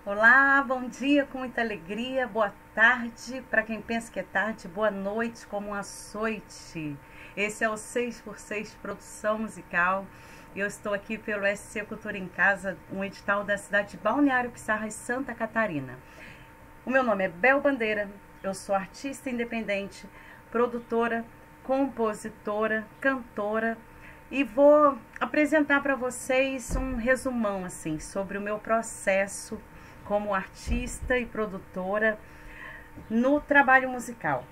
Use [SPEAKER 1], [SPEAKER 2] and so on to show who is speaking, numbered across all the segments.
[SPEAKER 1] Olá, bom dia, com muita alegria, boa tarde, para quem pensa que é tarde, boa noite, como um açoite. Esse é o 6x6 Produção Musical. Eu estou aqui pelo SC Cultura em Casa, um edital da cidade de Balneário Pissarras, Santa Catarina. O meu nome é Bel Bandeira, eu sou artista independente, produtora, compositora, cantora, e vou apresentar para vocês um resumão assim sobre o meu processo como artista e produtora no trabalho musical.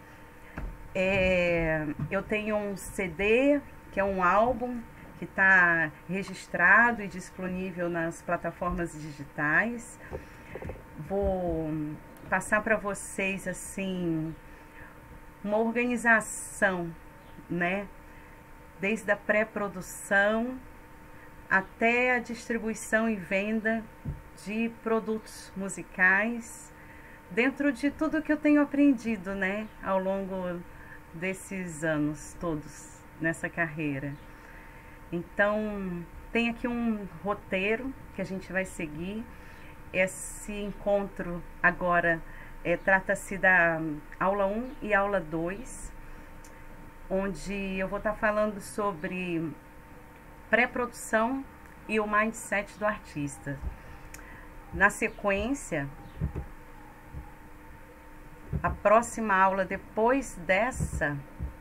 [SPEAKER 1] Eu tenho um CD, que é um álbum que está registrado e disponível nas plataformas digitais. Vou passar para vocês assim uma organização, né? Desde a pré-produção até a distribuição e venda de produtos musicais, dentro de tudo que eu tenho aprendido, né, ao longo desses anos todos nessa carreira. Então, tem aqui um roteiro que a gente vai seguir. Esse encontro agora trata-se da aula 1 e aula 2, onde eu vou estar falando sobre pré-produção e o mindset do artista. Na sequência, a próxima aula depois dessa,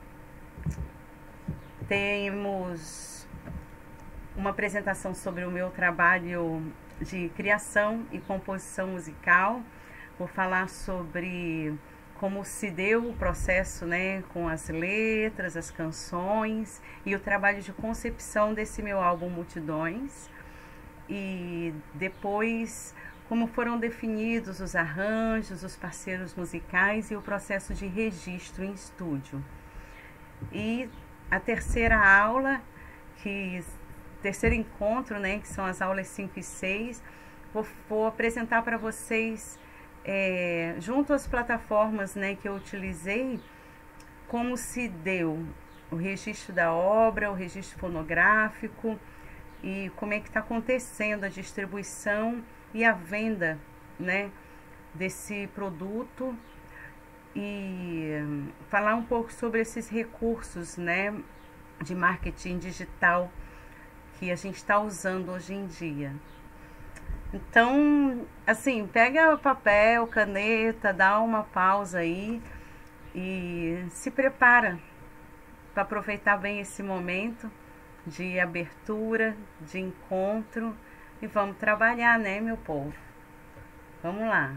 [SPEAKER 1] temos uma apresentação sobre o meu trabalho de criação e composição musical. Vou falar sobre como se deu o processo, né, com as letras, as canções e o trabalho de concepção desse meu álbum Multidões. E depois como foram definidos os arranjos, os parceiros musicais e o processo de registro em estúdio. E a terceira aula, terceiro encontro, né, que são as aulas 5 e 6, vou apresentar para vocês, junto às plataformas, né, que eu utilizei, como se deu o registro da obra, o registro fonográfico, e como é que está acontecendo a distribuição e a venda, né, desse produto, e falar um pouco sobre esses recursos, né, de marketing digital que a gente está usando hoje em dia. Então, assim, pega papel, caneta, dá uma pausa aí e se prepara para aproveitar bem esse momento de abertura, de encontro, e vamos trabalhar, né, meu povo? Vamos lá.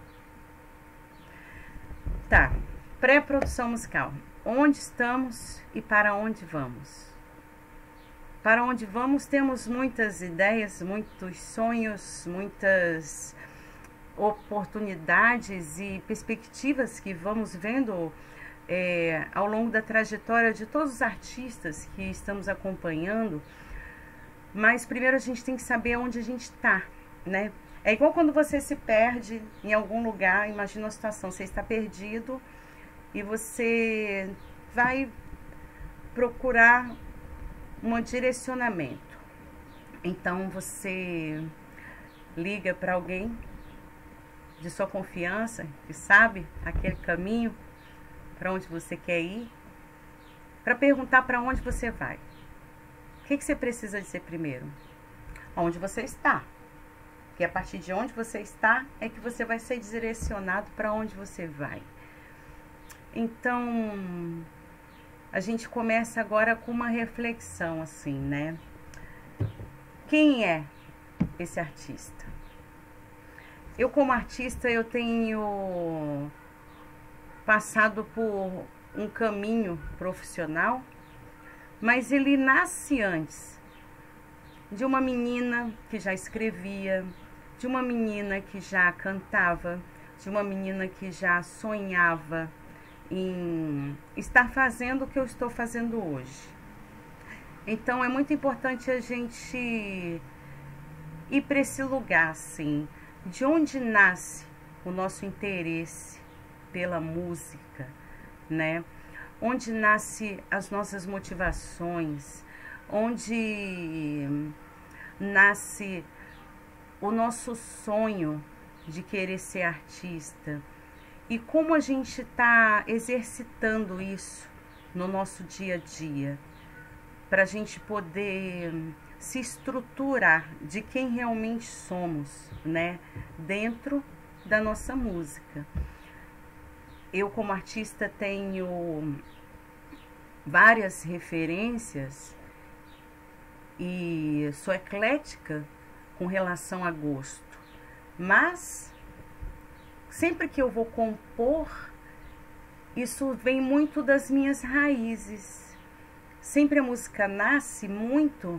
[SPEAKER 1] Tá, pré-produção musical. Onde estamos e para onde vamos? Para onde vamos, temos muitas ideias, muitos sonhos, muitas oportunidades e perspectivas que vamos vendo ao longo da trajetória de todos os artistas que estamos acompanhando. Mas primeiro a gente tem que saber onde a gente está, né? É igual quando você se perde em algum lugar. Imagina uma situação, você está perdido e você vai procurar um direcionamento. Então você liga para alguém de sua confiança, que sabe aquele caminho para onde você quer ir, para perguntar para onde você vai. O que você precisa dizer primeiro? Onde você está. Porque a partir de onde você está é que você vai ser direcionado para onde você vai. Então, a gente começa agora com uma reflexão assim, né? Quem é esse artista? Eu, como artista, eu tenho passado por um caminho profissional, mas ele nasce antes de uma menina que já escrevia, de uma menina que já cantava, de uma menina que já sonhava em estar fazendo o que eu estou fazendo hoje. Então é muito importante a gente ir para esse lugar, assim, de onde nasce o nosso interesse pela música, né? Onde nasce as nossas motivações, onde nasce o nosso sonho de querer ser artista e como a gente está exercitando isso no nosso dia a dia, para a gente poder se estruturar de quem realmente somos, né, dentro da nossa música. Eu, como artista, tenho várias referências e sou eclética com relação a gosto, mas sempre que eu vou compor, isso vem muito das minhas raízes. Sempre a música nasce muito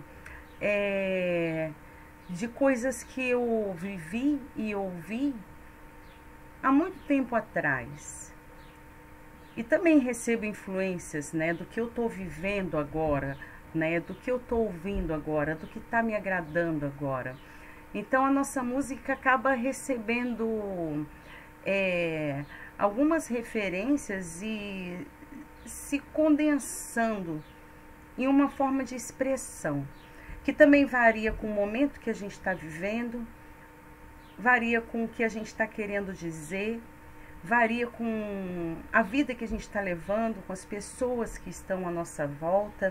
[SPEAKER 1] de coisas que eu vivi e ouvi há muito tempo atrás. E também recebo influências, né, do que eu estou vivendo agora, né, do que eu estou ouvindo agora, do que está me agradando agora. Então a nossa música acaba recebendo algumas referências e se condensando em uma forma de expressão, que também varia com o momento que a gente está vivendo, varia com o que a gente está querendo dizer, varia com a vida que a gente está levando, com as pessoas que estão à nossa volta.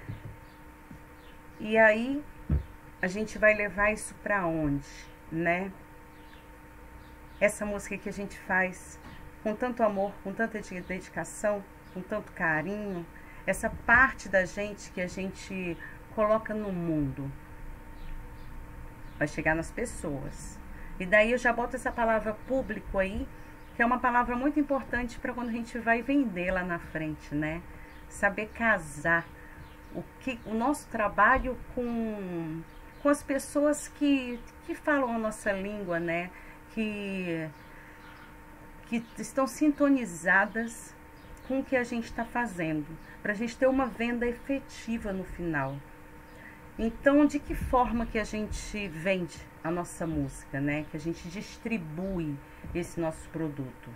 [SPEAKER 1] E aí a gente vai levar isso para onde, né? Essa música que a gente faz com tanto amor, com tanta dedicação, com tanto carinho, essa parte da gente que a gente coloca no mundo, vai chegar nas pessoas. E daí eu já boto essa palavra público aí, que é uma palavra muito importante para quando a gente vai vender lá na frente, né? Saber casar o nosso trabalho com as pessoas que falam a nossa língua, né? Que estão sintonizadas com o que a gente está fazendo, para a gente ter uma venda efetiva no final. Então, de que forma que a gente vende a nossa música, né? Que a gente distribui esse nosso produto?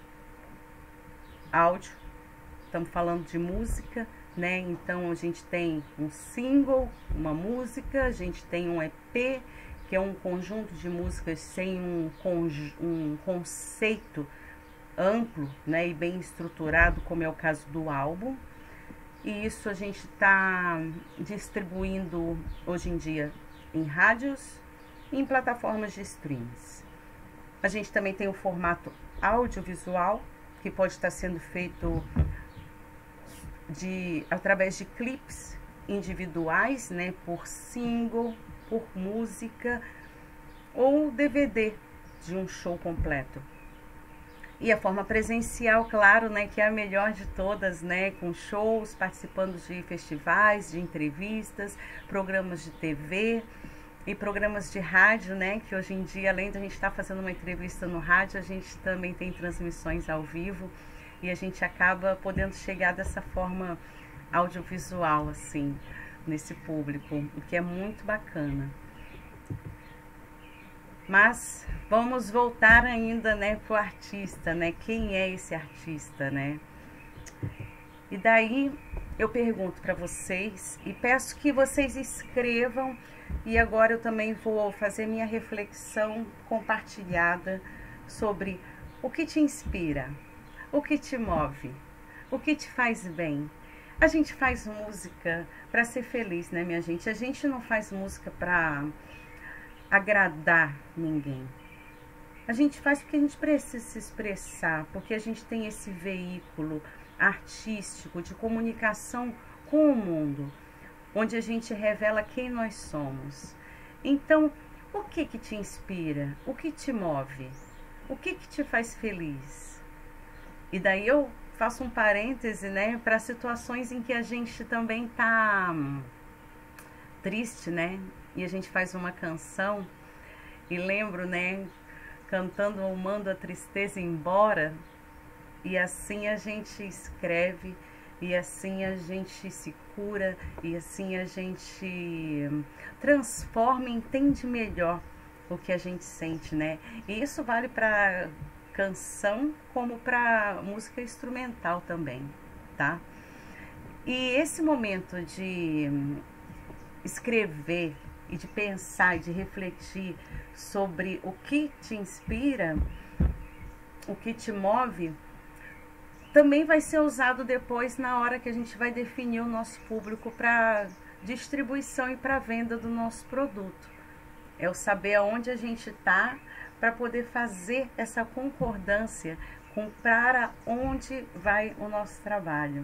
[SPEAKER 1] Áudio, estamos falando de música, né? Então, a gente tem um single, uma música, a gente tem um EP, que é um conjunto de músicas sem um conceito amplo, né, e bem estruturado, como é o caso do álbum. E isso a gente está distribuindo hoje em dia em rádios e em plataformas de streams. A gente também tem o formato audiovisual, que pode estar sendo feito através de clipes individuais, né, por single, por música, ou DVD de um show completo. E a forma presencial, claro, né, que é a melhor de todas, né, com shows, participando de festivais, de entrevistas, programas de TV e programas de rádio, né, que hoje em dia, além de a gente estar fazendo uma entrevista no rádio, a gente também tem transmissões ao vivo e a gente acaba podendo chegar dessa forma audiovisual, assim, nesse público, o que é muito bacana. Mas vamos voltar ainda, né, pro artista, né? Quem é esse artista, né? E daí eu pergunto para vocês e peço que vocês escrevam, e agora eu também vou fazer minha reflexão compartilhada sobre o que te inspira, o que te move, o que te faz bem. A gente faz música para ser feliz, né, minha gente? A gente não faz música para agradar ninguém. A gente faz porque a gente precisa se expressar, porque a gente tem esse veículo artístico de comunicação com o mundo, onde a gente revela quem nós somos. Então, o que te inspira? O que te move? O que te faz feliz? E daí eu faço um parêntese, né, para situações em que a gente também tá triste, né? E a gente faz uma canção e lembro, né, cantando "Eu mando a tristeza embora", e assim a gente escreve, e assim a gente se cura, e assim a gente transforma e entende melhor o que a gente sente, né? E isso vale para canção como para música instrumental também, tá? E esse momento de escrever e de pensar e de refletir sobre o que te inspira, o que te move, também vai ser usado depois na hora que a gente vai definir o nosso público para distribuição e para venda do nosso produto. É o saber aonde a gente está para poder fazer essa concordância com para onde vai o nosso trabalho.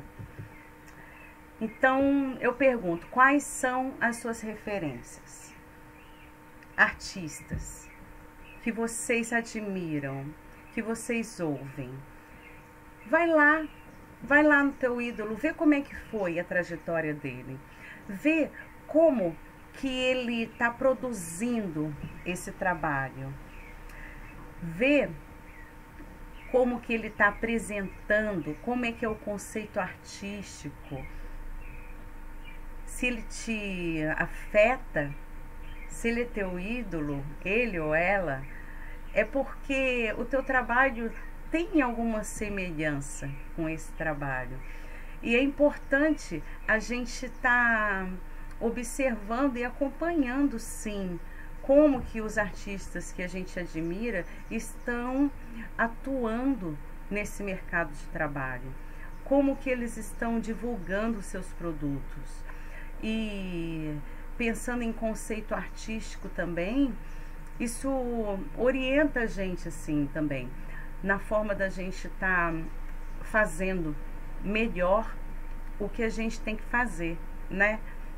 [SPEAKER 1] Então, eu pergunto, quais são as suas referências? Artistas que vocês admiram, que vocês ouvem. Vai lá no teu ídolo, vê como é que foi a trajetória dele. Vê como que ele está produzindo esse trabalho. Vê como que ele está apresentando, como é que é o conceito artístico. Se ele te afeta, se ele é teu ídolo, ele ou ela, é porque o teu trabalho tem alguma semelhança com esse trabalho. E é importante a gente estar observando e acompanhando, sim, como que os artistas que a gente admira estão atuando nesse mercado de trabalho, como que eles estão divulgando seus produtos. E pensando em conceito artístico também, isso orienta a gente assim também, na forma da gente estar fazendo melhor o que a gente tem que fazer, né?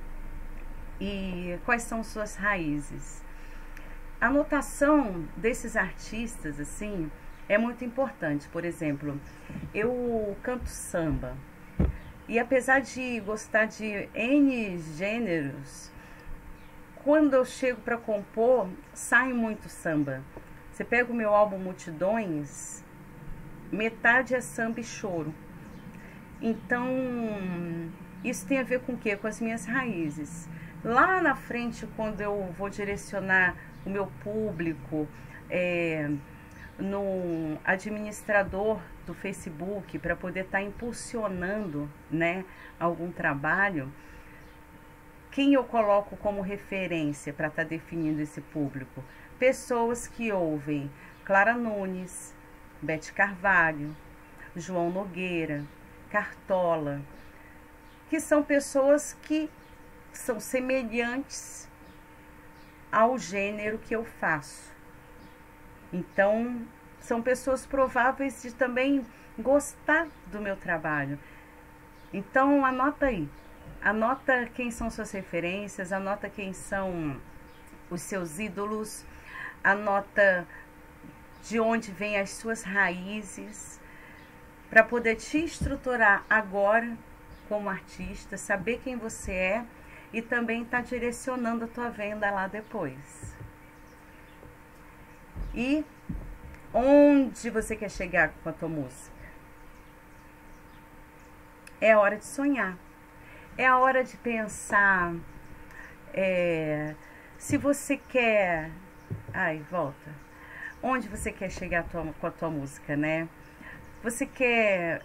[SPEAKER 1] E quais são suas raízes? A notação desses artistas, assim, é muito importante. Por exemplo, eu canto samba. E apesar de gostar de N gêneros, quando eu chego para compor, sai muito samba. Você pega o meu álbum Multidões, metade é samba e choro. Então, isso tem a ver com o quê? Com as minhas raízes. Lá na frente, quando eu vou direcionar o meu público no administrador do Facebook para poder estar impulsionando, né, algum trabalho, quem eu coloco como referência para estar definindo esse público? Pessoas que ouvem Clara Nunes, Beth Carvalho, João Nogueira, Cartola, que são pessoas que são semelhantes ao gênero que eu faço. Então, são pessoas prováveis de também gostar do meu trabalho. Então, anota aí. Anota quem são suas referências, anota quem são os seus ídolos, anota de onde vêm as suas raízes, para poder te estruturar agora como artista, saber quem você é e também estar direcionando a tua venda lá depois. E onde você quer chegar com a tua música? É a hora de sonhar. É a hora de pensar, se você quer... Ai, volta. Onde você quer chegar com a tua música, né? Você quer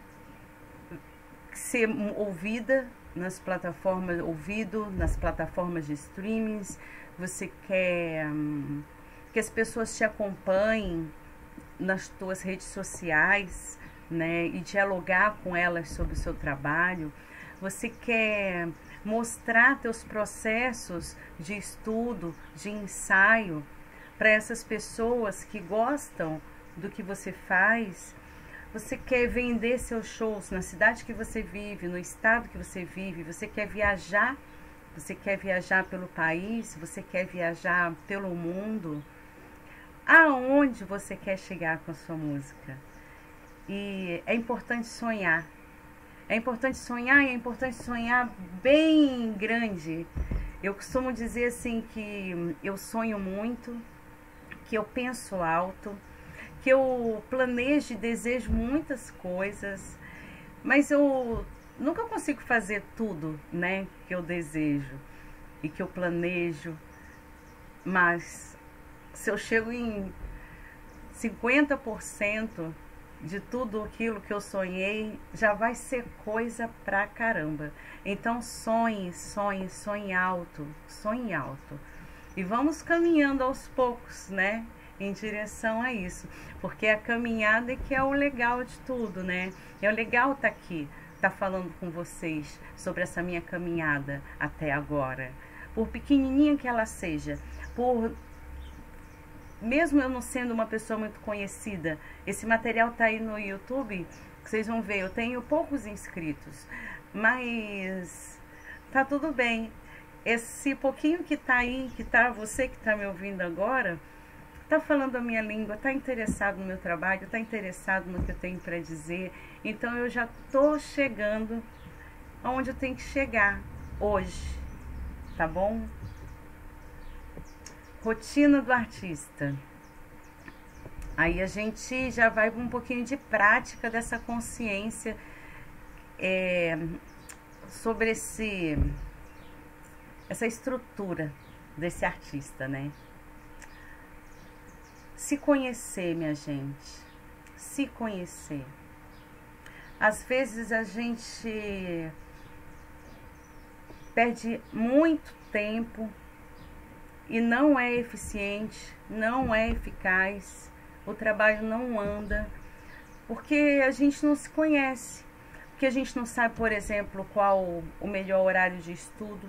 [SPEAKER 1] ser ouvida nas plataformas, nas plataformas de streamings? Você quer que as pessoas te acompanhem nas tuas redes sociais, né? E dialogar com elas sobre o seu trabalho? Você quer mostrar teus processos de estudo, de ensaio, para essas pessoas que gostam do que você faz? Você quer vender seus shows na cidade que você vive, no estado que você vive? Você quer viajar? Você quer viajar pelo país? Você quer viajar pelo mundo? Aonde você quer chegar com a sua música? E é importante sonhar. É importante sonhar e é importante sonhar bem grande. Eu costumo dizer assim que eu sonho muito, que eu penso alto, que eu planejo e desejo muitas coisas, mas eu nunca consigo fazer tudo, né, que eu desejo e que eu planejo. Mas se eu chego em 50%, de tudo aquilo que eu sonhei, já vai ser coisa pra caramba. Então sonhe, sonhe, sonhe alto, sonhe alto. E vamos caminhando aos poucos, né? Em direção a isso. Porque a caminhada é que é o legal de tudo, né? É o legal estar aqui, estar falando com vocês sobre essa minha caminhada até agora. Por pequenininha que ela seja, por mesmo eu não sendo uma pessoa muito conhecida, esse material tá aí no YouTube, vocês vão ver, eu tenho poucos inscritos, mas tá tudo bem. Esse pouquinho que tá aí, que tá você que tá me ouvindo agora, tá falando a minha língua, tá interessado no meu trabalho, tá interessado no que eu tenho para dizer. Então eu já tô chegando aonde eu tenho que chegar hoje, tá bom? Rotina do artista. Aí a gente já vai para um pouquinho de prática dessa consciência sobre essa estrutura desse artista, né? Se conhecer, minha gente. Se conhecer. Às vezes a gente perde muito tempo e não é eficiente, não é eficaz, o trabalho não anda, porque a gente não se conhece, porque a gente não sabe, por exemplo, qual o melhor horário de estudo,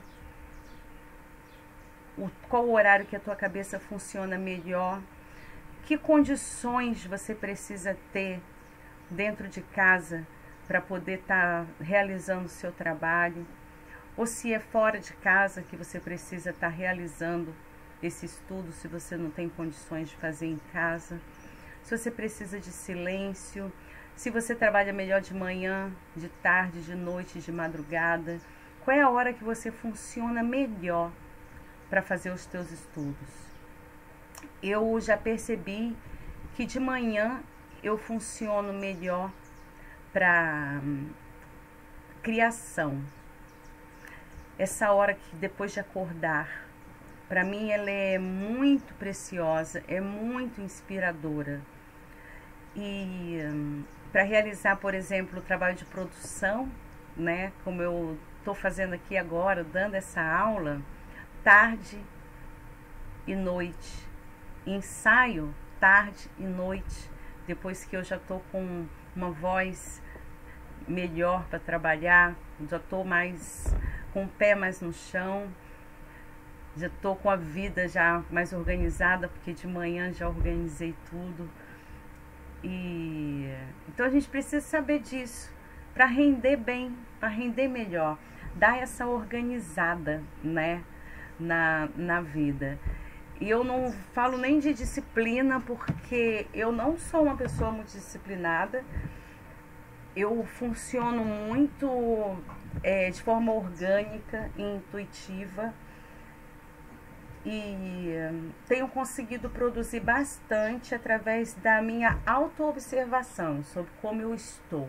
[SPEAKER 1] qual o horário que a tua cabeça funciona melhor, que condições você precisa ter dentro de casa para poder estar realizando o seu trabalho, ou se é fora de casa que você precisa estar realizando esse estudo, se você não tem condições de fazer em casa, se você precisa de silêncio, se você trabalha melhor de manhã, de tarde, de noite, de madrugada, qual é a hora que você funciona melhor para fazer os teus estudos. Eu já percebi que de manhã eu funciono melhor para criação. Essa hora que depois de acordar, para mim ela é muito preciosa, é muito inspiradora. E para realizar, por exemplo, o trabalho de produção, né, como eu estou fazendo aqui agora, dando essa aula, tarde e noite. Ensaio tarde e noite, depois que eu já estou com uma voz melhor para trabalhar, já estou mais com o pé mais no chão, já estou com a vida já mais organizada, porque de manhã já organizei tudo. E então a gente precisa saber disso para render bem, para render melhor, dar essa organizada, né, na vida. E eu não falo nem de disciplina, porque eu não sou uma pessoa muito disciplinada. Eu funciono muito de forma orgânica e intuitiva. E tenho conseguido produzir bastante através da minha autoobservação sobre como eu estou.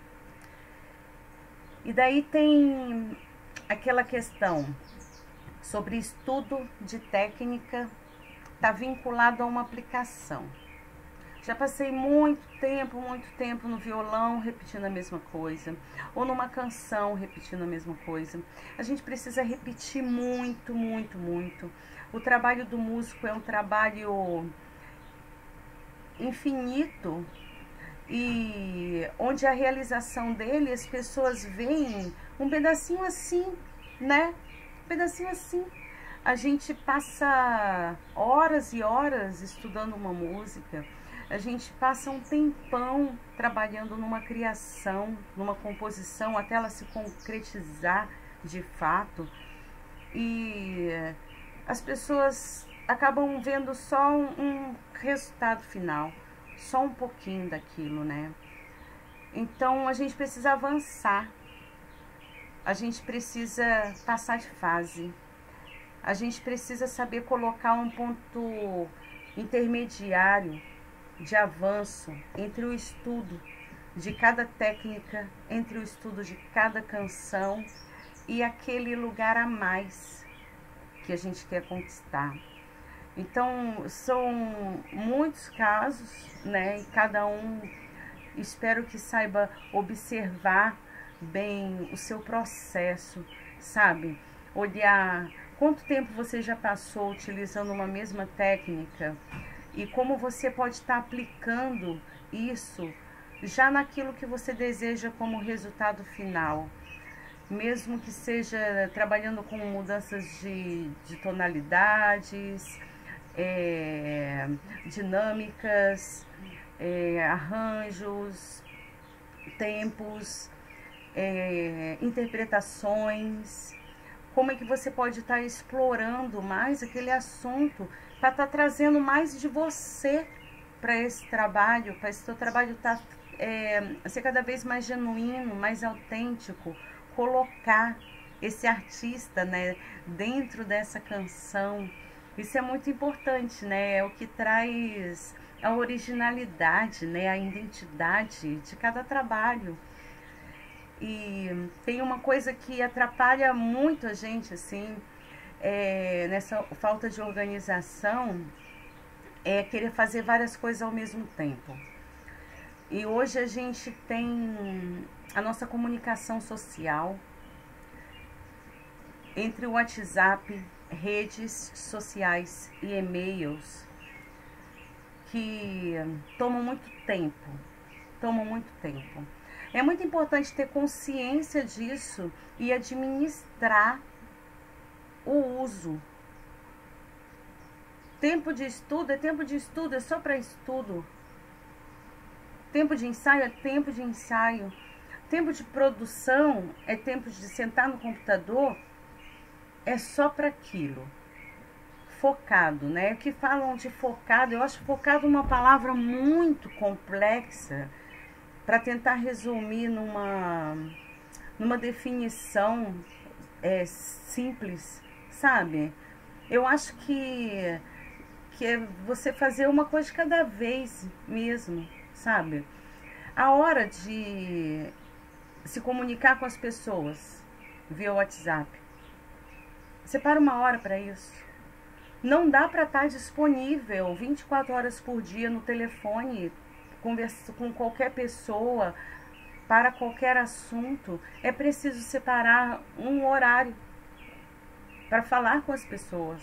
[SPEAKER 1] E daí tem aquela questão sobre estudo de técnica, está vinculado a uma aplicação. Já passei muito tempo no violão repetindo a mesma coisa, ou numa canção repetindo a mesma coisa. A gente precisa repetir muito, muito, muito. O trabalho do músico é um trabalho infinito e onde a realização dele, as pessoas veem um pedacinho assim, né? Um pedacinho assim. A gente passa horas e horas estudando uma música. A gente passa um tempão trabalhando numa criação, numa composição, até ela se concretizar de fato. E as pessoas acabam vendo só um resultado final, só um pouquinho daquilo, né? Então a gente precisa avançar, a gente precisa passar de fase, a gente precisa saber colocar um ponto intermediário de avanço entre o estudo de cada técnica, entre o estudo de cada canção e aquele lugar a mais que a gente quer conquistar. Então, são muitos casos, né? E cada um Espero que saiba observar bem o seu processo, sabe? Olhar quanto tempo você já passou utilizando uma mesma técnica e como você pode estar aplicando isso já naquilo que você deseja como resultado final. Mesmo que seja trabalhando com mudanças de tonalidades, dinâmicas, arranjos, tempos, interpretações, como é que você pode estar explorando mais aquele assunto para estar trazendo mais de você para esse trabalho, para esse seu trabalho ser cada vez mais genuíno, mais autêntico, colocar esse artista, né, dentro dessa canção. Isso é muito importante, né? É o que traz a originalidade, né, a identidade de cada trabalho. E tem uma coisa que atrapalha muito a gente, assim, nessa falta de organização, é querer fazer várias coisas ao mesmo tempo. E hoje a gente tem a nossa comunicação social entre o WhatsApp, redes sociais e e-mails que tomam muito tempo. É muito importante ter consciência disso e administrar o uso. Tempo de estudo é só para estudo. Tempo de ensaio é tempo de ensaio. Tempo de produção é tempo de sentar no computador, é só para aquilo. Focado, né? O que falam de focado, eu acho focado uma palavra muito complexa para tentar resumir numa definição simples, sabe? Eu acho que é você fazer uma coisa de cada vez mesmo, sabe? A hora de se comunicar com as pessoas via WhatsApp, separa uma hora para isso. Não dá para estar disponível 24 horas por dia no telefone, conversa com qualquer pessoa, para qualquer assunto. É preciso separar um horário para falar com as pessoas.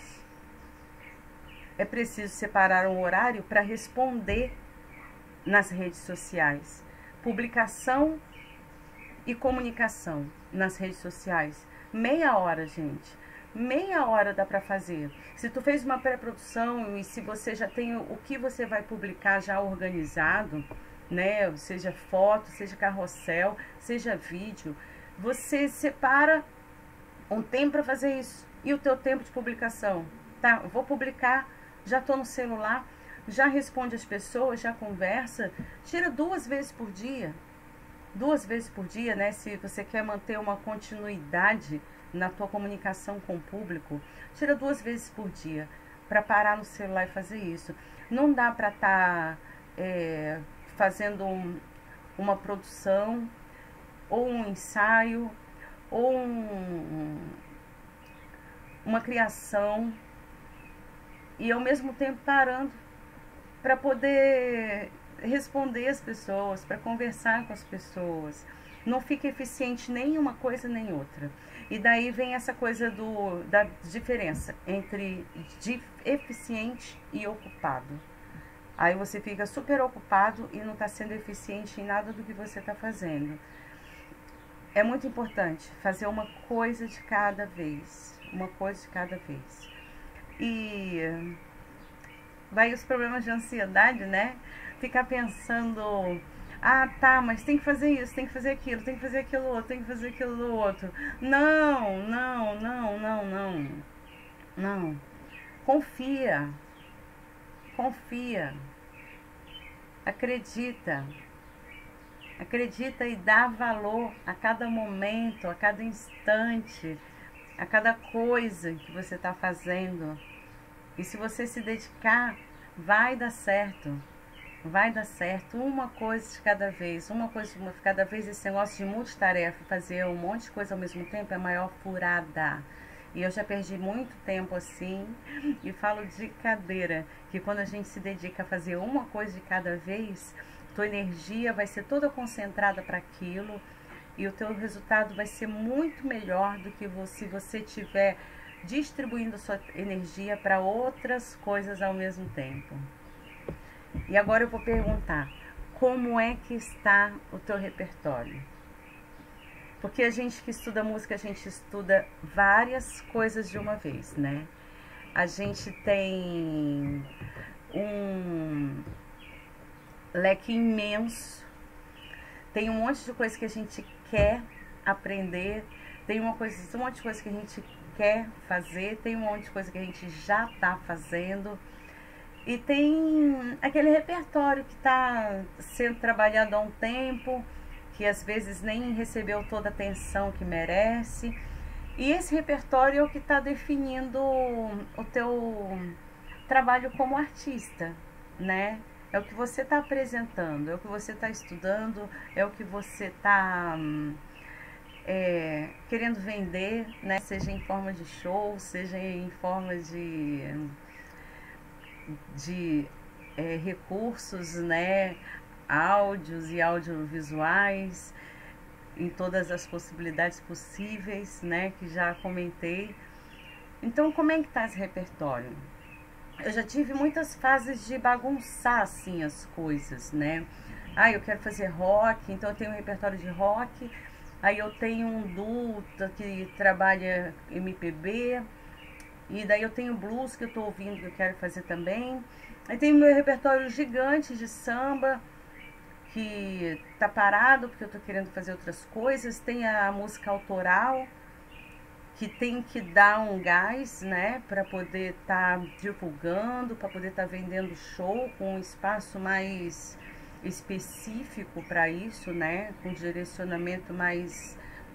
[SPEAKER 1] É preciso separar um horário para responder nas redes sociais. Publicação e comunicação nas redes sociais. Meia hora, gente. Meia hora dá para fazer. Se tu fez uma pré-produção e se você já tem o que você vai publicar já organizado, né? Seja foto, seja carrossel, seja vídeo, você separa um tempo para fazer isso. E o teu tempo de publicação? Tá, eu vou publicar, já estou no celular, já responde as pessoas, já conversa. Tira 2 vezes por dia. 2 vezes por dia, né? Se você quer manter uma continuidade na tua comunicação com o público, tira 2 vezes por dia para parar no celular e fazer isso. Não dá para estar fazendo uma produção ou um ensaio ou uma criação e ao mesmo tempo parando para poder responder as pessoas, para conversar com as pessoas. Não fica eficiente nem uma coisa nem outra. E daí vem essa coisa da diferença entre eficiente e ocupado. Aí você fica super ocupado e não está sendo eficiente em nada do que você está fazendo. É muito importante fazer uma coisa de cada vez. Uma coisa de cada vez. E vai os problemas de ansiedade, né? Ficar pensando, ah, tá, mas tem que fazer isso, tem que fazer aquilo, tem que fazer aquilo outro, tem que fazer aquilo outro. Não, não, não, não, não. Não. Confia. Confia. Acredita. Acredita e dá valor a cada momento, a cada instante, a cada coisa que você está fazendo. E se você se dedicar, vai dar certo. Vai dar certo. Uma coisa de cada vez. Uma coisa de cada vez. Esse negócio de multitarefa, fazer um monte de coisa ao mesmo tempo, é a maior furada. E eu já perdi muito tempo assim. E falo de cadeira, que quando a gente se dedica a fazer uma coisa de cada vez, tua energia vai ser toda concentrada para aquilo e o teu resultado vai ser muito melhor do que se você estiver distribuindo sua energia para outras coisas ao mesmo tempo. E agora eu vou perguntar, como é que está o teu repertório? Porque a gente que estuda música, a gente estuda várias coisas de uma vez, né? A gente tem um leque imenso, tem um monte de coisa que a gente quer aprender, tem um monte de coisa que a gente quer fazer, tem um monte de coisa que a gente já está fazendo, e tem aquele repertório que está sendo trabalhado há um tempo, que às vezes nem recebeu toda a atenção que merece, e esse repertório é o que está definindo o teu trabalho como artista, né? É o que você está apresentando, é o que você está estudando, é o que você está querendo vender, né? Seja em forma de show, seja em forma de recursos, né? Áudios e audiovisuais, em todas as possibilidades possíveis, né? Que já comentei. Então, como é que está esse repertório? Eu já tive muitas fases de bagunçar, assim, as coisas, né? Ah, eu quero fazer rock, então eu tenho um repertório de rock. Aí eu tenho um duo que trabalha MPB. E daí eu tenho blues que eu tô ouvindo, que eu quero fazer também. Aí tem o meu repertório gigante de samba, que tá parado, porque eu tô querendo fazer outras coisas. Tem a música autoral, que tem que dar um gás, né, para poder estar divulgando, para poder estar vendendo show com um espaço mais específico para isso, né, com direcionamento mais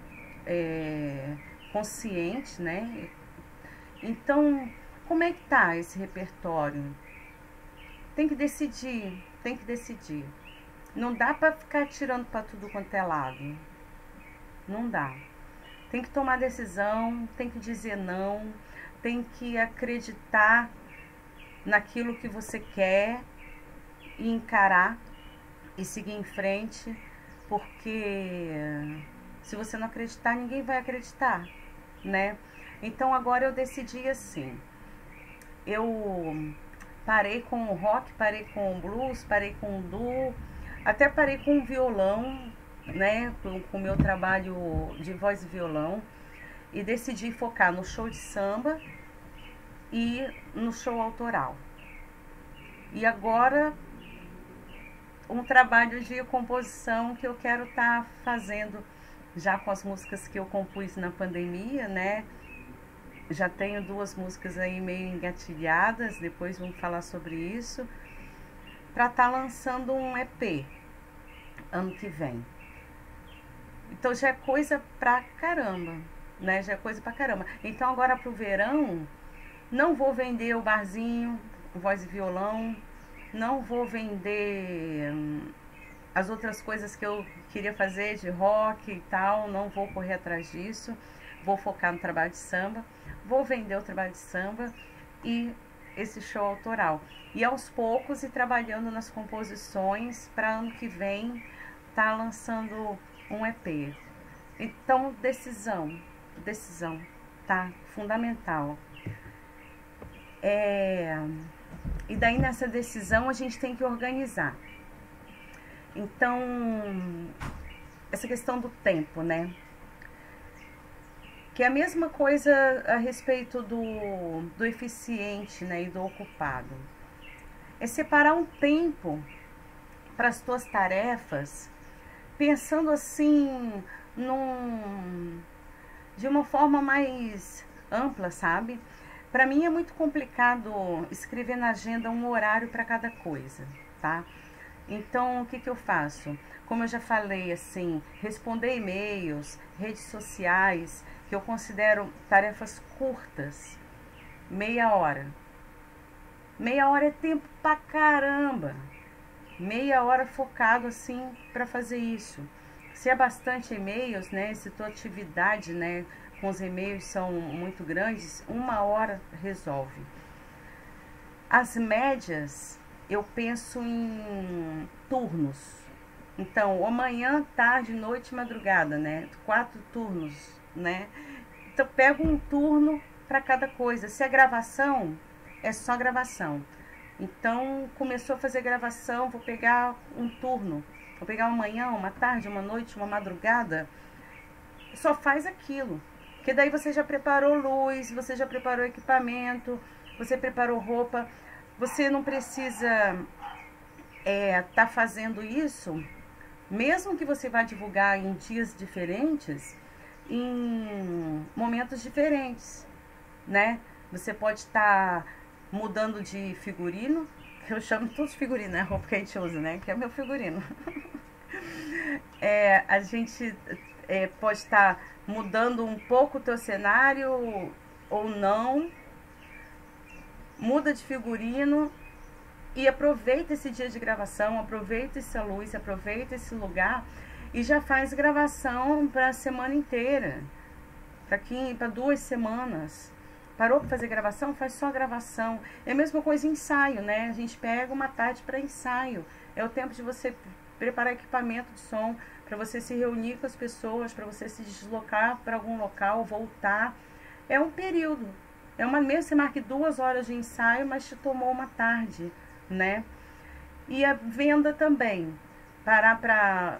[SPEAKER 1] consciente, né. Então, como é que tá esse repertório? Tem que decidir, tem que decidir. Não dá para ficar tirando para tudo quanto é lado. Não dá. Tem que tomar decisão, tem que dizer não, tem que acreditar naquilo que você quer e encarar e seguir em frente, porque se você não acreditar, ninguém vai acreditar, né? Então agora eu decidi assim, eu parei com o rock, parei com o blues, parei com o duo, até parei com o violão, né, com o meu trabalho de voz e violão, e decidi focar no show de samba e no show autoral. E agora um trabalho de composição que eu quero estar fazendo já com as músicas que eu compus na pandemia, né? Já tenho 2 músicas aí meio engatilhadas, depois vamos falar sobre isso, para estar lançando um EP ano que vem. Então já é coisa pra caramba, né? Já é coisa pra caramba. Então agora pro verão, não vou vender o barzinho, voz e violão, não vou vender as outras coisas que eu queria fazer de rock e tal, não vou correr atrás disso. Vou focar no trabalho de samba, vou vender o trabalho de samba e esse show autoral. E aos poucos ir trabalhando nas composições para ano que vem tá lançando um EP. Então, decisão, tá? Fundamental. E daí nessa decisão a gente tem que organizar. Então, essa questão do tempo, né? Que é a mesma coisa a respeito do eficiente, né, e do ocupado. É separar um tempo para as tuas tarefas, pensando assim, de uma forma mais ampla, sabe? Para mim é muito complicado escrever na agenda um horário para cada coisa, tá? Então, o que eu faço? Como eu já falei, assim, responder e-mails, redes sociais, que eu considero tarefas curtas, meia hora. Meia hora é tempo pra caramba. Meia hora focado, assim, para fazer isso. Se é bastante e-mails, né, se tua atividade, né, com os e-mails são muito grandes, 1 hora resolve. As médias eu penso em turnos. Então, ou manhã, tarde, noite, madrugada, né? 4 turnos, né? Então, pego um turno para cada coisa. Se é gravação, é só gravação. Então, começou a fazer gravação, vou pegar um turno. Vou pegar uma manhã, uma tarde, uma noite, uma madrugada. Só faz aquilo. Porque daí você já preparou luz, você já preparou equipamento, você preparou roupa. Você não precisa tá fazendo isso, mesmo que você vá divulgar em dias diferentes, em momentos diferentes, né? Você pode estar mudando de figurino, que eu chamo tudo de figurino, né? A roupa que a gente usa, né? Que é meu figurino. A gente pode estar mudando um pouco o teu cenário ou não, muda de figurino e aproveita esse dia de gravação, aproveita essa luz, aproveita esse lugar e já faz gravação para a semana inteira, para 2 semanas. Parou para fazer gravação? Faz só gravação. É a mesma coisa ensaio, né? A gente pega uma tarde para ensaio. É o tempo de você preparar equipamento de som, para você se reunir com as pessoas, para você se deslocar para algum local, voltar. É um período. Mesmo você marque 2 horas de ensaio, mas te tomou uma tarde, né? E a venda também. Parar para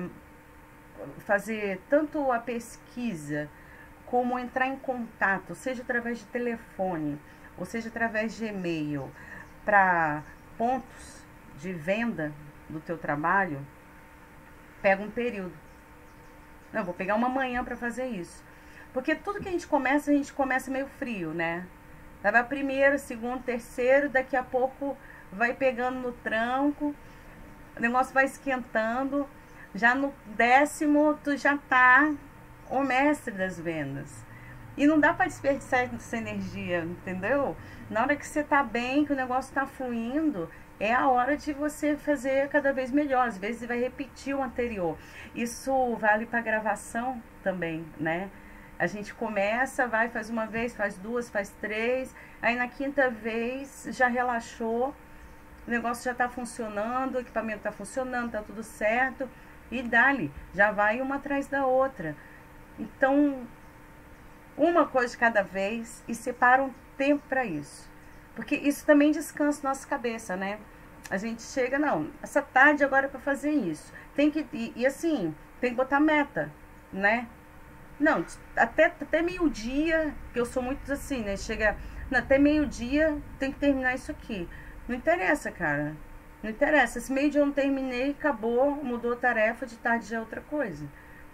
[SPEAKER 1] fazer tanto a pesquisa como entrar em contato, seja através de telefone, ou seja através de e-mail, para pontos de venda do teu trabalho, pega um período. Não, vou pegar uma manhã para fazer isso. Porque tudo que a gente começa meio frio, né? Vai primeiro, segundo, terceiro, daqui a pouco vai pegando no tranco, o negócio vai esquentando, já no 10º tu já tá o mestre das vendas. E não dá para desperdiçar essa energia, entendeu? Na hora que você tá bem, que o negócio tá fluindo, é a hora de você fazer cada vez melhor. Às vezes você vai repetir o anterior. Isso vale para gravação também, né? A gente começa, faz uma vez, faz 2, faz 3, aí na 5ª vez já relaxou, o negócio já tá funcionando, o equipamento tá funcionando, tá tudo certo, e dali, já vai uma atrás da outra. Então, uma coisa de cada vez e separa um tempo para isso. Porque isso também descansa nossa cabeça, né? A gente chega, não, essa tarde agora é para fazer isso. Tem que, e assim, tem que botar meta, né? Não, até meio-dia, que eu sou muito assim, né? Chega, não, até meio-dia tem que terminar isso aqui. Não interessa, cara. Não interessa. Se meio-dia eu não terminei, acabou, mudou a tarefa, de tarde já é outra coisa.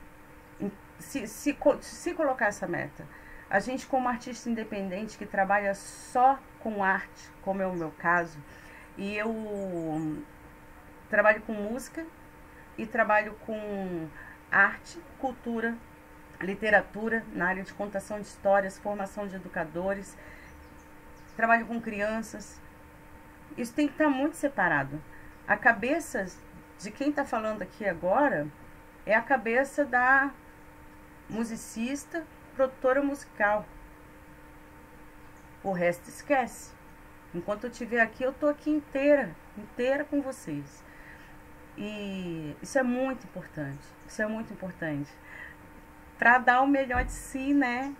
[SPEAKER 1] Se colocar essa meta, a gente como artista independente que trabalha só com arte, como é o meu caso, e eu trabalho com música e trabalho com arte, cultura, literatura, na área de contação de histórias, formação de educadores, trabalho com crianças. Isso tem que estar muito separado. A cabeça de quem está falando aqui agora é a cabeça da musicista, produtora musical. O resto esquece. Enquanto eu estiver aqui, eu tô aqui inteira com vocês. E isso é muito importante. Isso é muito importante. Para dar o melhor de si, né?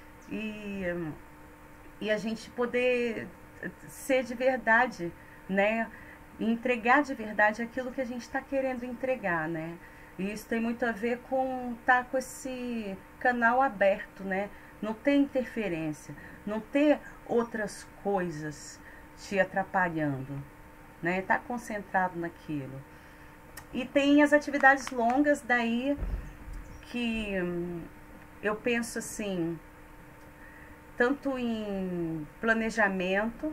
[SPEAKER 1] E a gente poder ser de verdade, né? E entregar de verdade aquilo que a gente está querendo entregar, né? E isso tem muito a ver com estar com esse canal aberto, né? Não ter interferência, não ter outras coisas te atrapalhando, né? Tá concentrado naquilo. E tem as atividades longas daí que eu penso assim, tanto em planejamento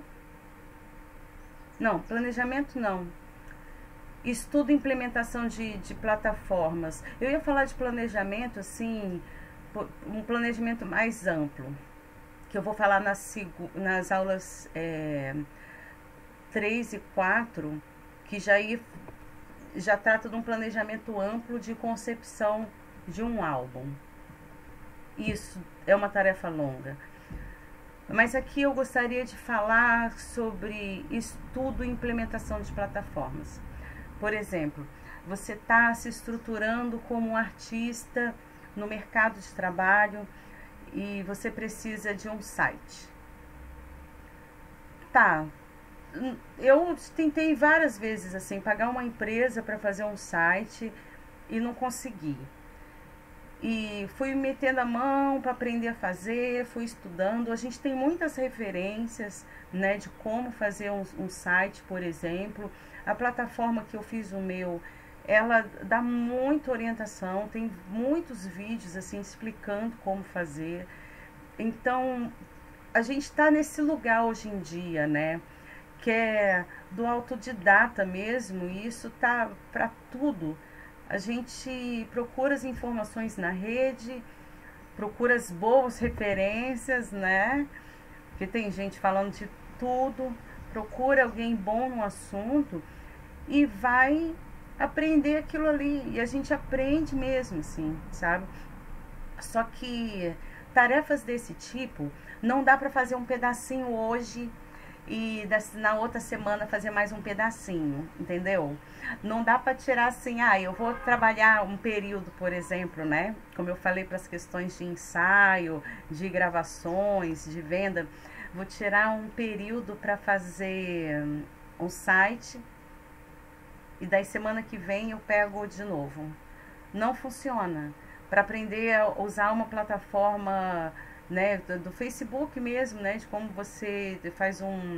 [SPEAKER 1] não, estudo e implementação de plataformas. Eu ia falar de planejamento, assim, um planejamento mais amplo, que eu vou falar nas aulas 3 e 4, que já trata de um planejamento amplo de concepção de um álbum. Isso é uma tarefa longa. Mas aqui eu gostaria de falar sobre estudo e implementação de plataformas. Por exemplo, você está se estruturando como um artista no mercado de trabalho e você precisa de um site. Tá, eu tentei várias vezes assim, pagar uma empresa para fazer um site e não consegui. E fui metendo a mão para aprender a fazer, fui estudando. A gente tem muitas referências, né, de como fazer um site, por exemplo. A plataforma que eu fiz o meu, ela dá muita orientação, tem muitos vídeos assim explicando como fazer. Então, a gente está nesse lugar hoje em dia, né, que é do autodidata mesmo, e isso tá para tudo. A gente procura as informações na rede, procura as boas referências, né? Porque tem gente falando de tudo, procura alguém bom no assunto e vai aprender aquilo ali. E a gente aprende mesmo, assim, sabe? Só que tarefas desse tipo não dá para fazer um pedacinho hoje e na outra semana fazer mais um pedacinho, entendeu? Não dá para tirar assim, eu vou trabalhar um período, por exemplo, né? Como eu falei para as questões de ensaio, de gravações, de venda, vou tirar um período para fazer um site e daí semana que vem eu pego de novo. Não funciona. Para aprender a usar uma plataforma, né, do Facebook mesmo, né, de como você faz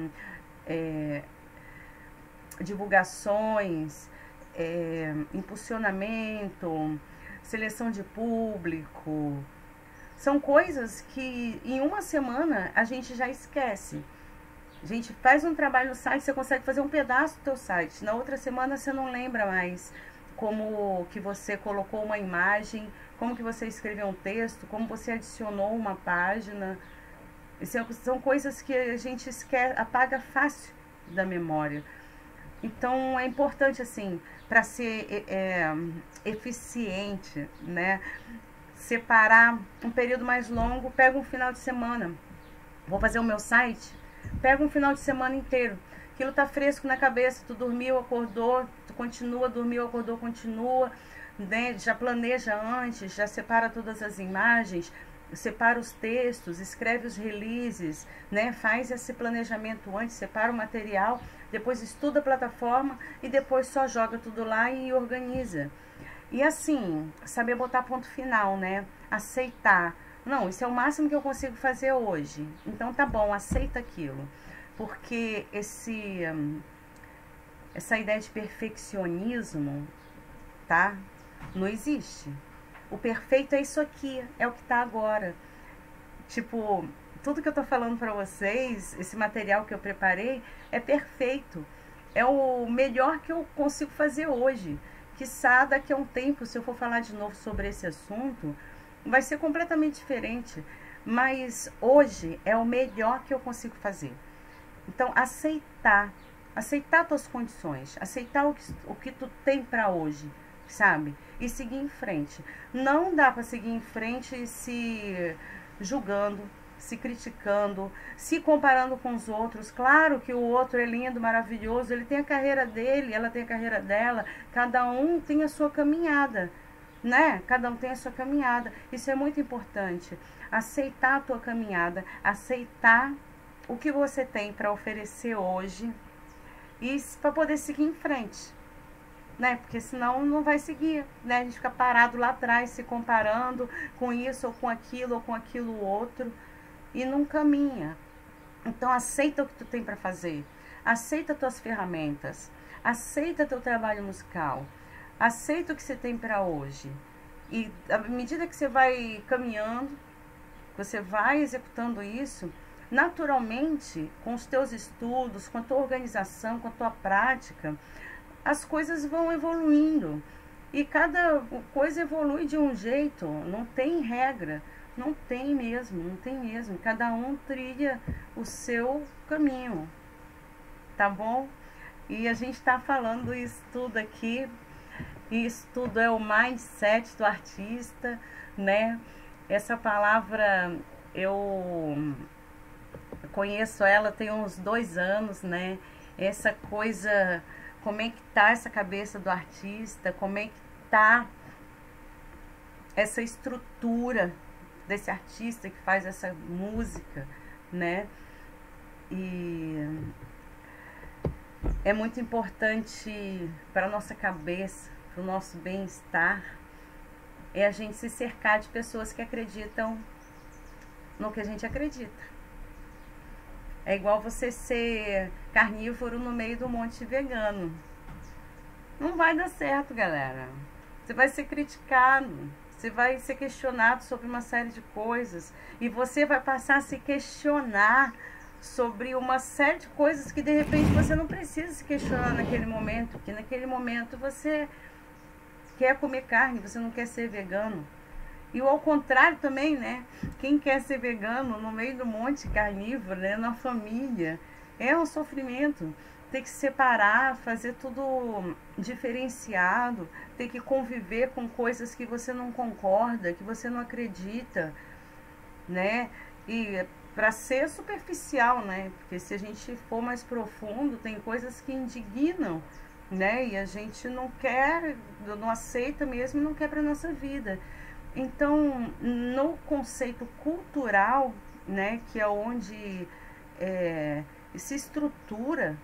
[SPEAKER 1] divulgações, impulsionamento, seleção de público. São coisas que em uma semana a gente já esquece. A gente faz um trabalho no site, você consegue fazer um pedaço do teu site. Na outra semana você não lembra mais como que você colocou uma imagem, como que você escreveu um texto, como você adicionou uma página. São coisas que a gente esquece, apaga fácil da memória. Então é importante assim, para ser eficiente, né? Separar um período mais longo, pega um final de semana. Vou fazer o meu site, pega um final de semana inteiro. Aquilo tá fresco na cabeça, tu dormiu, acordou, tu continua, dormiu, acordou, continua, né? Já planeja antes, já separa todas as imagens, separa os textos, escreve os releases, né? Faz esse planejamento antes, separa o material, depois estuda a plataforma e depois só joga tudo lá e organiza. E assim, saber botar ponto final, né? Aceitar. Não, isso é o máximo que eu consigo fazer hoje. Então tá bom, aceita aquilo. Porque essa ideia de perfeccionismo, tá? Não existe. O perfeito é isso aqui, é o que tá agora. Tipo, tudo que eu tô falando pra vocês, esse material que eu preparei, é perfeito. É o melhor que eu consigo fazer hoje. Quiçá daqui a um tempo, se eu for falar de novo sobre esse assunto, vai ser completamente diferente. Mas hoje é o melhor que eu consigo fazer. Então, aceitar tuas condições, aceitar o que tu tem para hoje, sabe? E seguir em frente. Não dá para seguir em frente se julgando, se criticando, se comparando com os outros. Claro que o outro é lindo, maravilhoso, ele tem a carreira dele, ela tem a carreira dela, cada um tem a sua caminhada, né? Cada um tem a sua caminhada. Isso é muito importante. Aceitar a tua caminhada, aceitar o que você tem para oferecer hoje e para poder seguir em frente, né? Porque senão não vai seguir, né? A gente fica parado lá atrás se comparando com isso ou com aquilo outro e não caminha. Então aceita o que tu tem para fazer, aceita tuas ferramentas, aceita teu trabalho musical, aceita o que você tem para hoje. E à medida que você vai caminhando, você vai executando isso, naturalmente, com os teus estudos, com a tua organização, com a tua prática, as coisas vão evoluindo. E cada coisa evolui de um jeito, não tem regra, não tem mesmo. Cada um trilha o seu caminho, tá bom? E a gente tá falando isso tudo aqui, isso tudo é o mindset do artista, né? Essa palavra eu conheço ela tem uns 2 anos, né? Essa coisa, como é que tá essa cabeça do artista, como é que tá essa estrutura desse artista que faz essa música, né? E é muito importante para a nossa cabeça, para o nosso bem-estar, é a gente se cercar de pessoas que acreditam no que a gente acredita. É igual você ser carnívoro no meio do monte vegano. Não vai dar certo, galera. Você vai ser criticado, você vai ser questionado sobre uma série de coisas e você vai passar a se questionar sobre uma série de coisas que de repente você não precisa se questionar naquele momento, porque naquele momento você quer comer carne, você não quer ser vegano. E ao contrário também, né? Quem quer ser vegano no meio do monte carnívoro, né? Na família, é um sofrimento. Ter que separar, fazer tudo diferenciado, ter que conviver com coisas que você não concorda, que você não acredita, né? E para ser superficial, né? Porque se a gente for mais profundo, tem coisas que indignam, né? E a gente não quer, não aceita mesmo, não quer para nossa vida. Então, no conceito cultural, né, que é onde se estrutura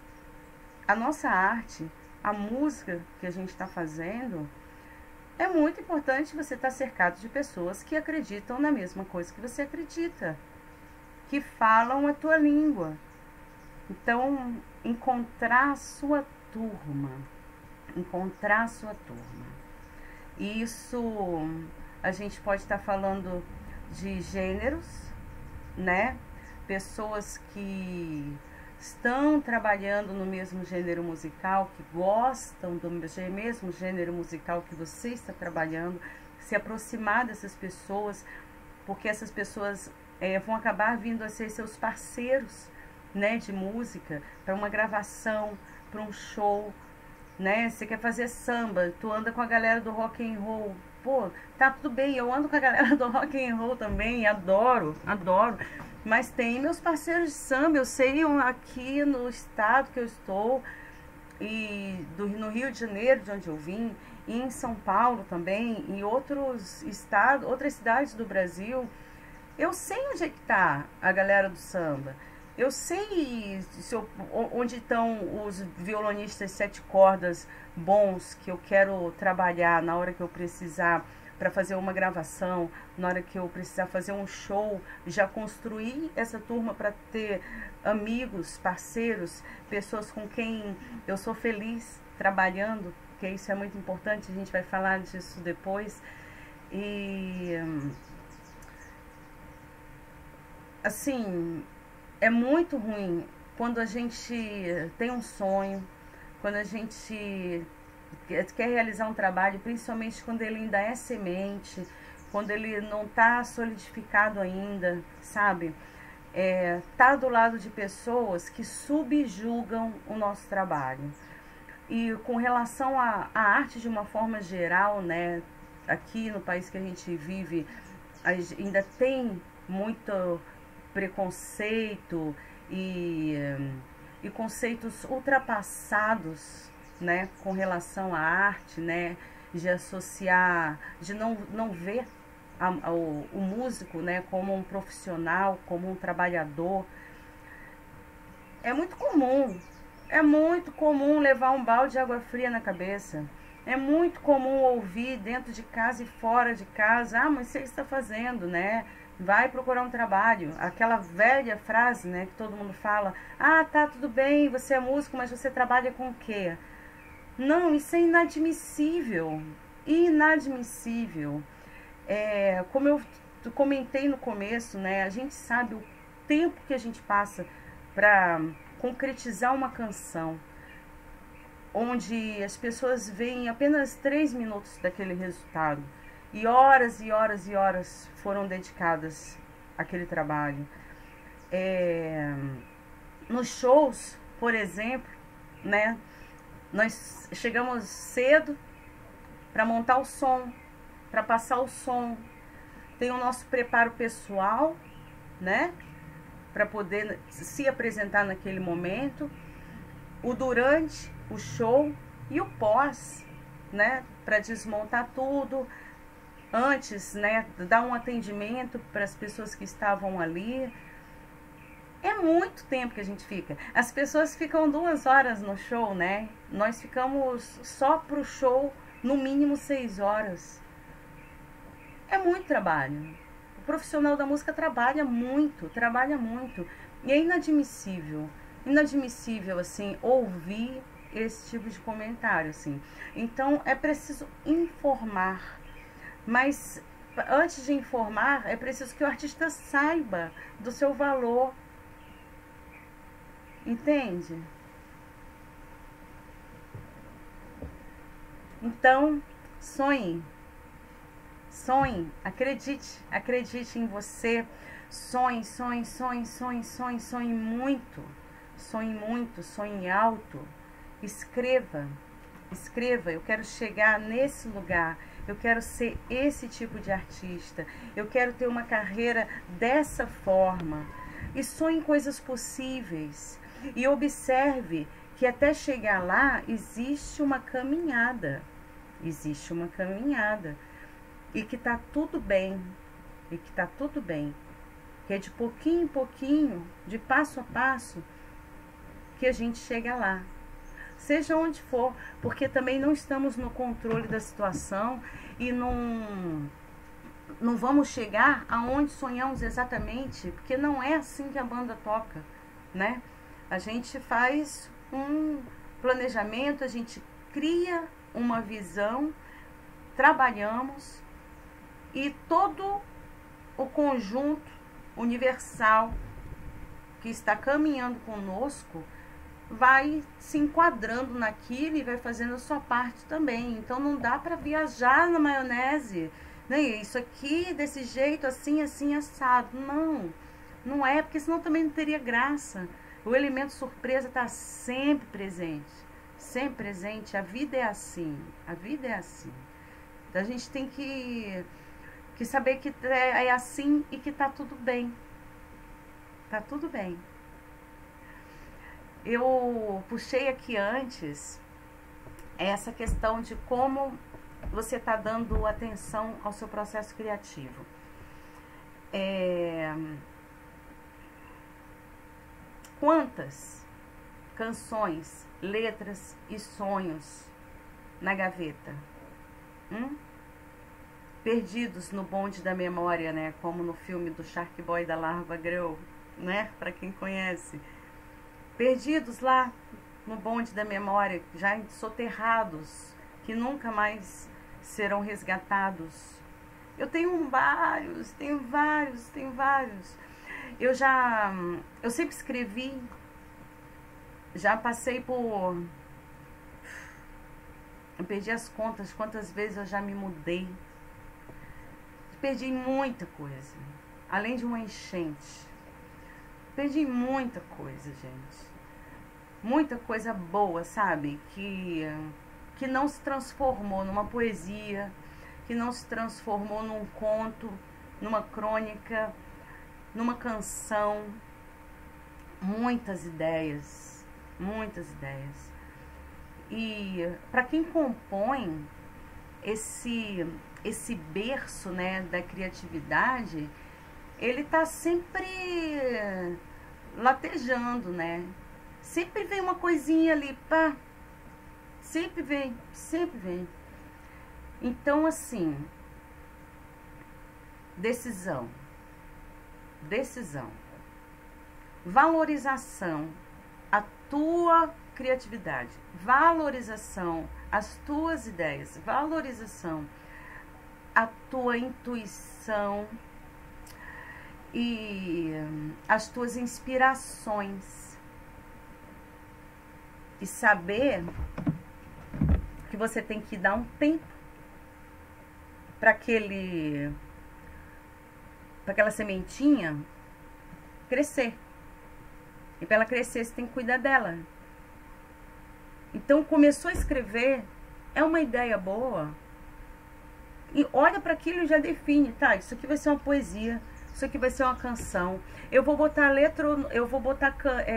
[SPEAKER 1] a nossa arte, a música que a gente está fazendo, é muito importante você estar cercado de pessoas que acreditam na mesma coisa que você acredita, que falam a tua língua. Então, encontrar a sua turma, encontrar a sua turma. Isso a gente pode estar falando de gêneros, né? Pessoas que estão trabalhando no mesmo gênero musical, que gostam do mesmo gênero musical que você está trabalhando, se aproximar dessas pessoas, porque essas pessoas vão acabar vindo a ser seus parceiros, né, de música, para uma gravação, para um show, né? Você quer fazer samba, tu anda com a galera do rock and roll, pô, tá tudo bem, eu ando com a galera do rock and roll também, adoro, mas tem meus parceiros de samba, eu sei aqui no estado que eu estou, e no Rio de Janeiro, de onde eu vim, e em São Paulo também, em outros estados, outras cidades do Brasil, eu sei onde é que tá a galera do samba. Eu sei onde estão os violonistas 7 cordas bons que eu quero trabalhar na hora que eu precisar para fazer uma gravação, na hora que eu precisar fazer um show, já construir essa turma para ter amigos, parceiros, pessoas com quem eu sou feliz trabalhando, porque isso é muito importante, a gente vai falar disso depois. E assim, é muito ruim quando a gente tem um sonho, quando a gente quer realizar um trabalho, principalmente quando ele ainda é semente, quando ele não está solidificado ainda, sabe? Tá do lado de pessoas que subjugam o nosso trabalho. E com relação à arte de uma forma geral, né? Aqui no país que a gente vive, ainda tem muito preconceito e conceitos ultrapassados, né, com relação à arte, né, de associar, de não ver o músico, né, como um profissional, como um trabalhador. É muito comum levar um balde de água fria na cabeça. É muito comum ouvir dentro de casa e fora de casa, mas você está fazendo, né? Vai procurar um trabalho. Aquela velha frase, né, que todo mundo fala, tá, tudo bem, você é músico, mas você trabalha com o quê? Não, isso é inadmissível. Inadmissível. Como eu comentei no começo, né, a gente sabe o tempo que a gente passa para concretizar uma canção, onde as pessoas veem apenas 3 minutos daquele resultado. E horas e horas e horas foram dedicadas àquele trabalho. Nos shows, por exemplo, né, nós chegamos cedo para montar o som, para passar o som. Tem o nosso preparo pessoal, né? para poder se apresentar naquele momento, o durante o show e o pós, né, para desmontar tudo, antes, né, dar um atendimento para as pessoas que estavam ali. É muito tempo que a gente fica. As pessoas ficam 2 horas no show, né? Nós ficamos só pro show no mínimo 6 horas. É muito trabalho. O profissional da música trabalha muito, E é inadmissível, assim, ouvir esse tipo de comentário, assim. Então, é preciso informar. Mas, antes de informar, é preciso que o artista saiba do seu valor. Entende? Então, sonhe, acredite em você, sonhe muito, sonhe alto, escreva, eu quero chegar nesse lugar, eu quero ser esse tipo de artista, eu quero ter uma carreira dessa forma, e sonhe coisas possíveis. E observe que até chegar lá existe uma caminhada. E que tá tudo bem. Que é de pouquinho em pouquinho, de passo a passo, que a gente chega lá. Seja onde for, porque também não estamos no controle da situação e não vamos chegar aonde sonhamos exatamente, porque não é assim que a banda toca, né? A gente faz um planejamento, a gente cria uma visão, trabalhamos e todo o conjunto universal que está caminhando conosco vai se enquadrando naquilo e vai fazendo a sua parte também. Então não dá para viajar na maionese, né? Isso aqui desse jeito, assim, assado. Não é, porque senão também não teria graça. O elemento surpresa está sempre presente, a vida é assim, Então a gente tem que saber que é assim e que tá tudo bem. Eu puxei aqui antes essa questão de como você está dando atenção ao seu processo criativo. Quantas canções, letras e sonhos na gaveta? Perdidos no bonde da memória, né? Como no filme do Shark Boy da Larva Girl, né? Para quem conhece. Perdidos lá no bonde da memória, já soterrados, que nunca mais serão resgatados. Eu tenho vários. Eu sempre escrevi, já passei por... Eu perdi as contas, quantas vezes eu já me mudei. Perdi muita coisa, além de uma enchente. Perdi muita coisa, gente. Muita coisa boa, sabe? Que não se transformou numa poesia, que não se transformou num conto, numa crônica, numa canção. Muitas ideias. E para quem compõe esse berço, né, da criatividade, ele tá sempre latejando, né? Sempre vem uma coisinha ali, pá. Sempre vem. Então, assim, decisão. Valorização à tua criatividade. Valorização às tuas ideias. Valorização à tua intuição e as tuas inspirações. E saber que você tem que dar um tempo para aquela sementinha crescer. E para ela crescer, você tem que cuidar dela. Então, começou a escrever, é uma ideia boa. E olha para aquilo e já define, tá, isso aqui vai ser uma poesia. Isso aqui vai ser uma canção. Eu vou botar letra, eu vou botar...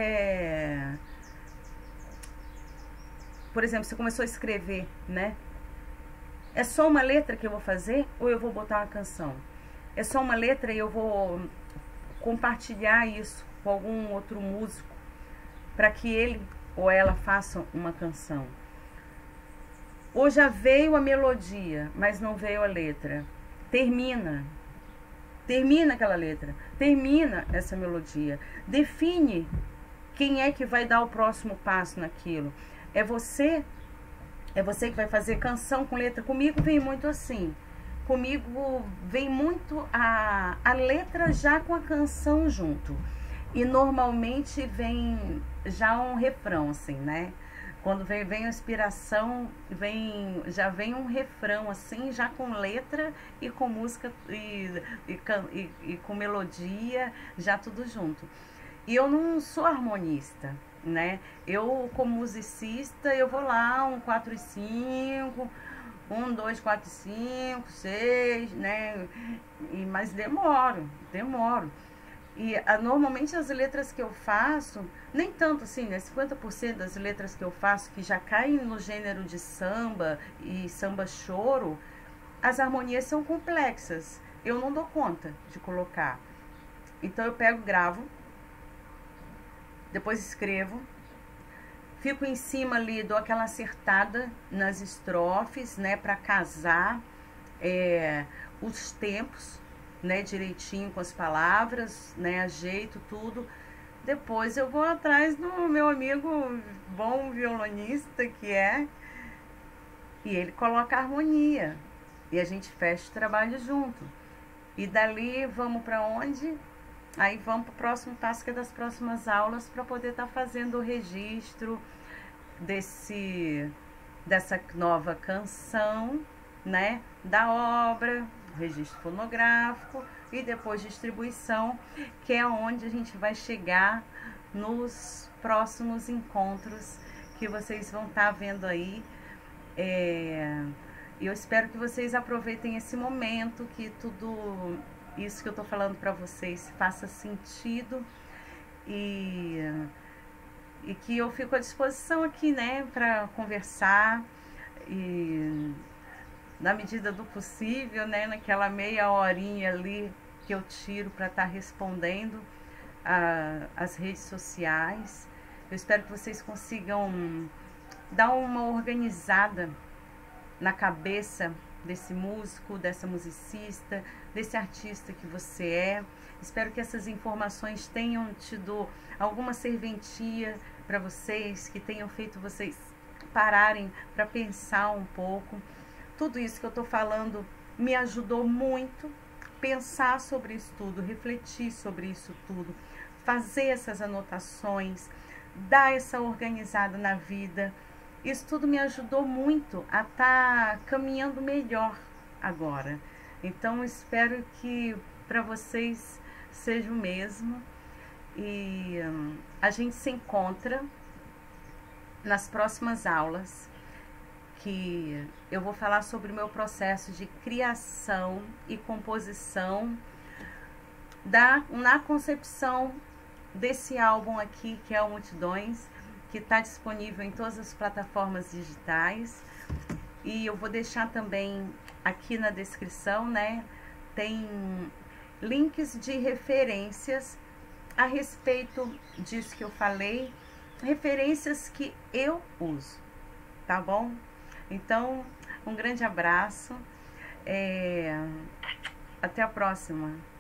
[SPEAKER 1] Por exemplo, você começou a escrever, né? É só uma letra que eu vou fazer ou eu vou botar uma canção? É só uma letra e eu vou compartilhar isso com algum outro músico para que ele ou ela faça uma canção. Ou já veio a melodia, mas não veio a letra. Termina aquela letra, termina essa melodia, define quem é que vai dar o próximo passo naquilo. É você que vai fazer canção com letra. Comigo vem muito assim. Comigo vem muito a letra já com a canção junto. E normalmente vem já um refrão, assim, né? Quando vem a inspiração, já vem um refrão, assim, já com letra e com música e com melodia, já tudo junto. E eu não sou harmonista, né? Eu, como musicista, eu vou lá, 1, 4 e 5, 1, 2, 4 e 5, 6, né? Mas demoro. E normalmente as letras que eu faço, nem tanto assim, né? 50% das letras que eu faço, que já caem no gênero de samba e samba choro, as harmonias são complexas. Eu não dou conta de colocar. Então eu pego, gravo, depois escrevo, fico em cima ali, dou aquela acertada nas estrofes, né, para casar os tempos, né, direitinho com as palavras, né, ajeito tudo. Depois eu vou atrás do meu amigo bom violonista que é, e ele coloca a harmonia e a gente fecha o trabalho junto. E dali vamos para onde? Aí vamos para o próximo passo, que é das próximas aulas, para poder estar fazendo o registro dessa nova canção, né, da obra, registro fonográfico e depois distribuição, que é onde a gente vai chegar nos próximos encontros que vocês vão estar vendo aí. Eu espero que vocês aproveitem esse momento, que tudo isso que eu tô falando para vocês faça sentido e que eu fico à disposição aqui, né, para conversar e na medida do possível, né, naquela meia horinha ali que eu tiro para estar respondendo as redes sociais. Eu espero que vocês consigam dar uma organizada na cabeça desse músico, dessa musicista, desse artista que você é. Espero que essas informações tenham tido alguma serventia para vocês, que tenham feito vocês pararem para pensar um pouco. Tudo isso que eu estou falando me ajudou muito, pensar sobre isso tudo, refletir sobre isso tudo, fazer essas anotações, dar essa organizada na vida. Isso tudo me ajudou muito a estar caminhando melhor agora. Então, espero que para vocês seja o mesmo. E a gente se encontra nas próximas aulas, que eu vou falar sobre o meu processo de criação e composição na concepção desse álbum aqui, que é o Multidões, que está disponível em todas as plataformas digitais. E eu vou deixar também aqui na descrição, né, tem links de referências a respeito disso que eu falei, referências que eu uso, tá bom? Então, um grande abraço, até a próxima.